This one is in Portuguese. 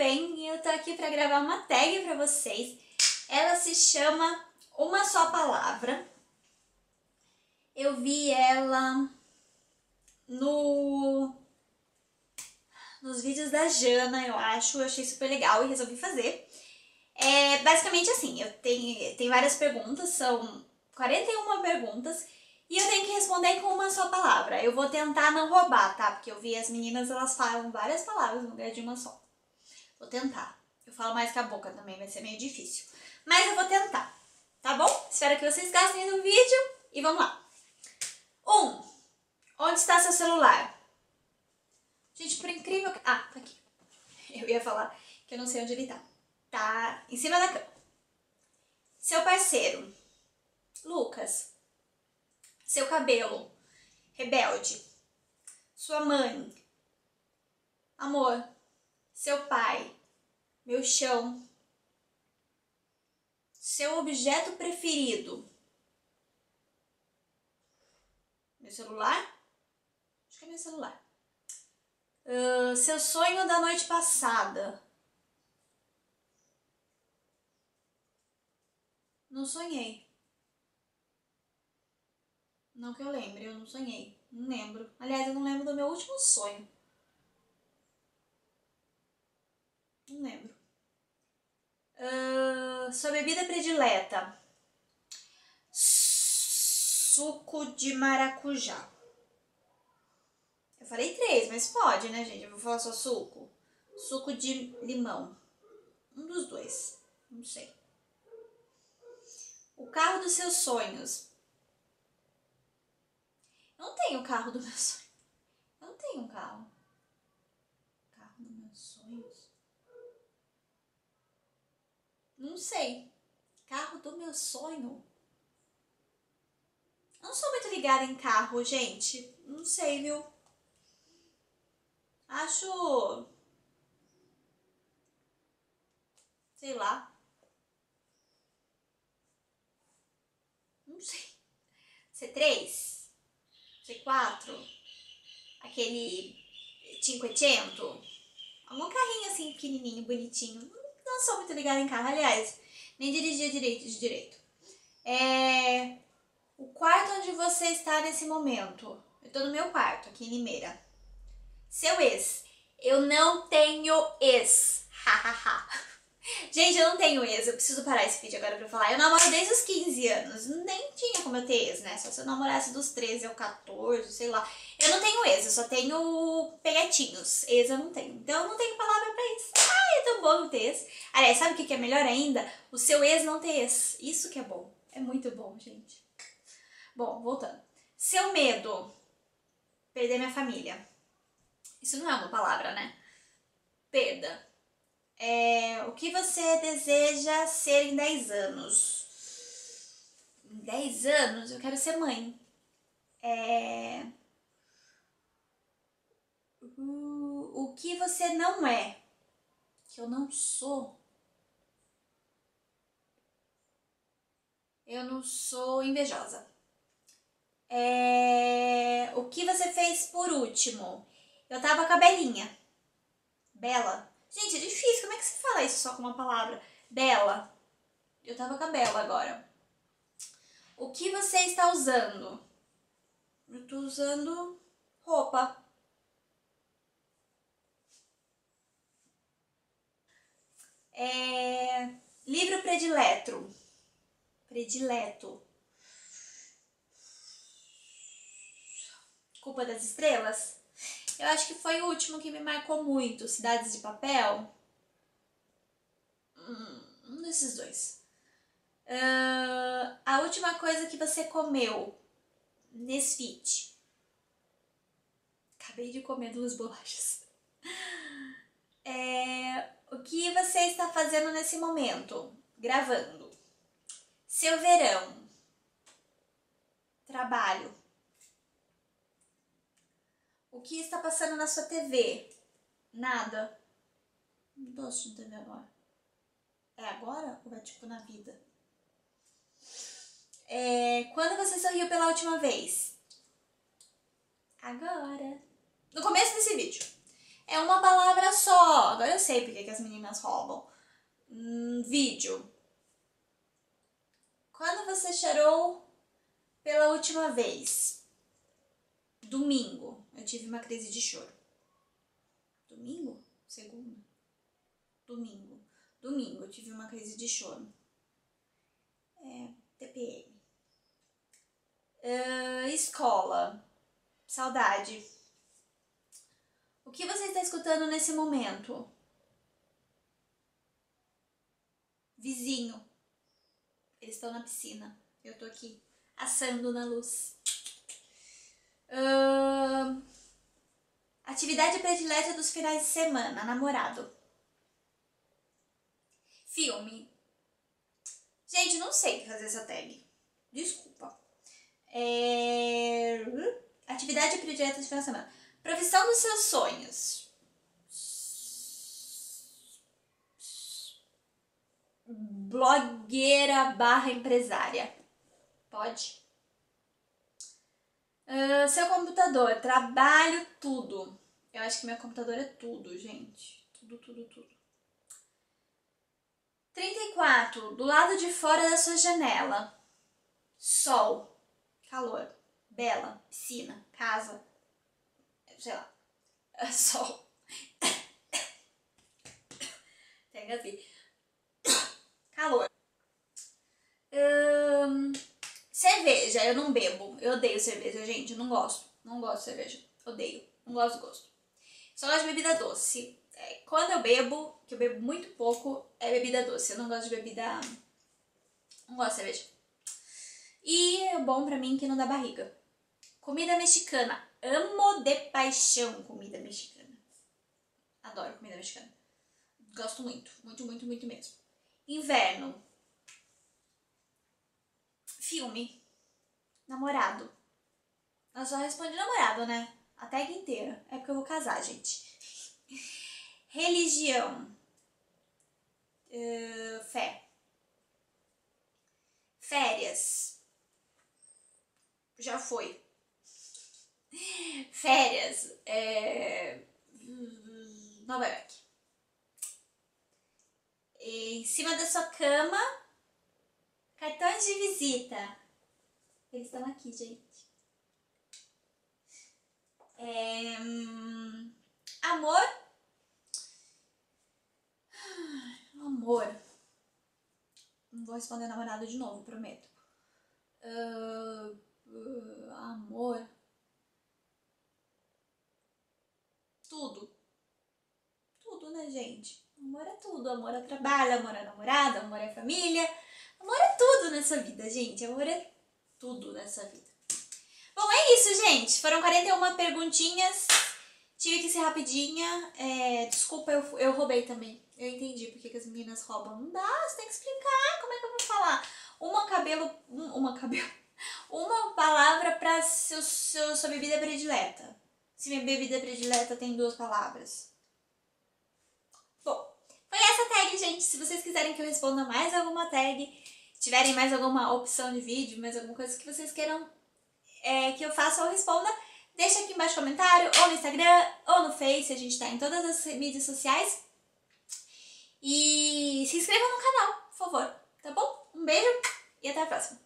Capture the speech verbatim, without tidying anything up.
bem? E eu tô aqui pra gravar uma tag pra vocês. Ela se chama Uma Só Palavra. Eu vi ela no nos vídeos da Jana, eu acho. Eu achei super legal e resolvi fazer. É basicamente assim, eu tenho, tem várias perguntas, são quarenta e uma perguntas. E eu tenho que responder com uma só palavra. Eu vou tentar não roubar, tá? Porque eu vi as meninas, elas falam várias palavras no lugar de uma só. Vou tentar. Eu falo mais que a boca também, vai ser meio difícil. Mas eu vou tentar, tá bom? Espero que vocês gostem do vídeo e vamos lá. Um. Onde está seu celular? Gente, por incrível que... Ah, tá aqui. Eu ia falar que eu não sei onde ele tá. Tá em cima da cama. Seu parceiro. Lucas. Seu cabelo. Rebelde. Sua mãe. Amor. Seu pai. Meu chão. Seu objeto preferido. Meu celular? Acho que é meu celular. Uh, seu sonho da noite passada. Não sonhei. Não que eu lembre, eu não sonhei. Não lembro. Aliás, eu não lembro do meu último sonho. Não lembro. Uh, sua bebida predileta. Suco de maracujá. Eu falei três, mas pode, né, gente? Eu vou falar só suco. Suco de limão. Um dos dois. Não sei. O carro dos seus sonhos. Eu não tenho o carro dos meus sonhos. Eu não tenho um carro. Carro dos meus sonhos? Não sei. Carro do meu sonho? Eu não sou muito ligada em carro, gente. Não sei, viu? Acho... Sei lá. Não sei. C três? C quatro? Aquele cinquecento? Algum carrinho assim pequenininho, bonitinho. Não sou muito ligada em carro, aliás. Nem dirigia direito de direito. É... O quarto onde você está nesse momento. Eu tô no meu quarto, aqui em Limeira. Seu ex. Eu não tenho ex. Hahaha. Gente, eu não tenho ex. Eu preciso parar esse vídeo agora pra falar. Eu namoro desde os quinze anos. Nem tinha como eu ter ex, né? Só se eu namorasse dos treze ao quatorze, sei lá. Eu não tenho ex, eu só tenho peguetinhos. Ex eu não tenho. Então eu não tenho palavra pra isso. Ai, é tão bom não ter ex. Aliás, sabe o que é melhor ainda? O seu ex não ter ex. Isso que é bom. É muito bom, gente. Bom, voltando. Seu medo. Perder minha família. Isso não é uma palavra, né? Perda. É, o que você deseja ser em dez anos? Em dez anos eu quero ser mãe. É, o, o que você não é? Que eu não sou? Eu não sou invejosa. É, o que você fez por último? Eu tava com a Belinha. Bela. Gente, é difícil. Como é que se fala isso só com uma palavra? Bela. Eu tava com a Bela agora. O que você está usando? Eu tô usando roupa. É... Livro predileto. Predileto. Culpa das Estrelas? Eu acho que foi o último que me marcou muito. Cidades de Papel. Hum, um desses dois. Uh, a última coisa que você comeu. Nesfit. Acabei de comer duas bolachas. É, o que você está fazendo nesse momento? Gravando. Seu verão. Trabalho. O que está passando na sua T V? Nada. Não tô assistindo T V agora. É agora ou é tipo na vida? É, quando você sorriu pela última vez? Agora. No começo desse vídeo. É uma palavra só. Agora eu sei porque que as meninas roubam. Hum, vídeo. Quando você chorou pela última vez? Domingo. Eu tive uma crise de choro. Domingo? Segunda? Domingo. Domingo eu tive uma crise de choro. É, T P M. Uh, escola. Saudade. O que você está escutando nesse momento? Vizinho. Eles estão na piscina. Eu tô aqui assando na luz. Uh, atividade predileta dos finais de semana. Namorado. Filme. Gente, não sei fazer essa tag. Desculpa. É... Atividade predileta dos finais de semana. Profissão dos seus sonhos. Blogueira barra empresária. Pode? Uh, seu computador. Trabalho, tudo. Eu acho que meu computador é tudo, gente. Tudo, tudo, tudo. trinta e quatro. Do lado de fora da sua janela. Sol. Calor. Bela. Piscina. Casa. Sei lá. Sol. Pega assim. Calor. Hum, cerveja. Eu não bebo. Eu odeio cerveja, gente. Eu não gosto. Não gosto de cerveja. Odeio. Não gosto do gosto. Só gosto de bebida doce. É, quando eu bebo, que eu bebo muito pouco, é bebida doce. Eu não gosto de bebida... Não gosto de cerveja. E é bom pra mim que não dá barriga. Comida mexicana. Amo de paixão comida mexicana. Adoro comida mexicana. Gosto muito. Muito, muito, muito mesmo. Inverno. Filme. Namorado. Eu só respondi namorado, né? A tag inteira. É porque eu vou casar, gente. Religião. Uh, fé. Férias. Já foi. Férias. É... Nova York. Em cima da sua cama. Cartões de visita. Eles estão aqui, gente. É... Amor. Amor. Não vou responder namorado de novo, prometo. Uh, uh, amor. Tudo. Tudo, né, gente? Amor é tudo. Amor é trabalho, amor é namorado, amor é família. Amor é tudo nessa vida, gente. Amor é tudo nessa vida. Bom, é isso, gente. Foram quarenta e uma perguntinhas. Tive que ser rapidinha. É, desculpa, eu, eu roubei também. Eu entendi porque que as meninas roubam. Não dá, você tem que explicar. Como é que eu vou falar? Uma cabelo... Um, uma cabelo... Uma palavra pra seu, seu, sua bebida predileta. Se minha bebida predileta tem duas palavras. Bom, foi essa tag, gente. Se vocês quiserem que eu responda mais alguma tag, tiverem mais alguma opção de vídeo, mais alguma coisa que vocês queiram é, que eu faça ou responda, deixa aqui embaixo no comentário, ou no Instagram, ou no Face. A gente tá em todas as mídias sociais. E se inscrevam no canal, por favor, tá bom? Um beijo e até a próxima.